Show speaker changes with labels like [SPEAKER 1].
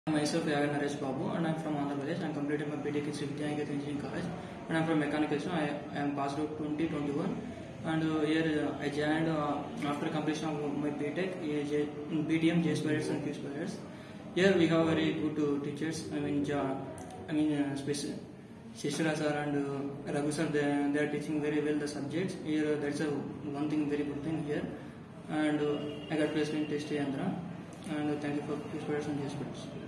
[SPEAKER 1] Myself, Yagan Naresh Babu, and I'm from Andhra Pradesh. I'm completed my BTech in Sri Vidyaniketh Engineering College, and I'm from Mechanical. So I am passed out 2021, and here I joined after completion of my BTech in BDM, J Spirits and Q Spirits. Here we have very good teachers. Shishra sir and Raghu sir, they are teaching very well the subjects. Here that's one thing very good thing here, and I got placed in Test Andhra. And thank you for Q Spirits and J Spirits.